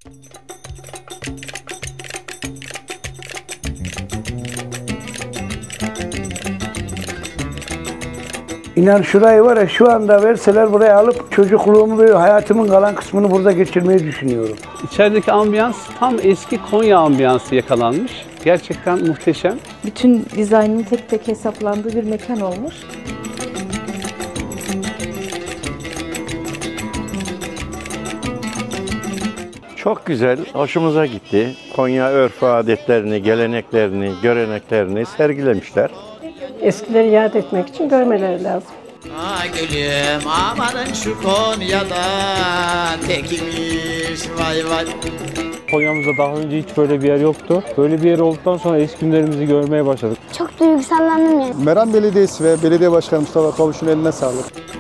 İnan şurayı var ya, şu anda verseler buraya alıp çocukluğumu ve hayatımın kalan kısmını burada geçirmeyi düşünüyorum. İçerideki ambiyans tam eski Konya ambiyansı yakalanmış. Gerçekten muhteşem. Bütün dizaynın tek tek hesaplandığı bir mekan olmuş. Çok güzel, hoşumuza gitti. Konya örf adetlerini, geleneklerini, göreneklerini sergilemişler. Eskileri yad etmek için görmeleri lazım. Gülüm amanın şu Konya'da tekmiş vay vay. Konya'mızda daha önce hiç böyle bir yer yoktu. Böyle bir yer olduktan sonra eski günlerimizi görmeye başladık. Çok duygusallandım yani. Meram Belediyesi ve Belediye Başkanı Mustafa Kavuş'un eline sağlık.